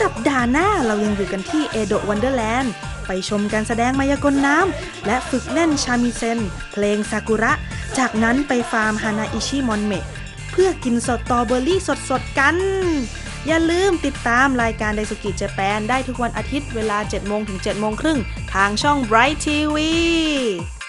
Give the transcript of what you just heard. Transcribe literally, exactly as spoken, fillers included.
สัปดาห์หน้าเรายังอยู่กันที่เอโดะวันเดอร์แลนด์ไปชมการแสดงมายากลน้ำและฝึกเล่นชามิเซนเพลงซากุระจากนั้นไปฟาร์มฮานาอิชิมอนเมะเพื่อกินสตรอเบอรี่สดๆกันอย่าลืมติดตามรายการไดซุกิเจแปนได้ทุกวันอาทิตย์เวลา เจ็ดโมง ถึง เจ็ดโมงครึ่งทางช่อง Bright ที วี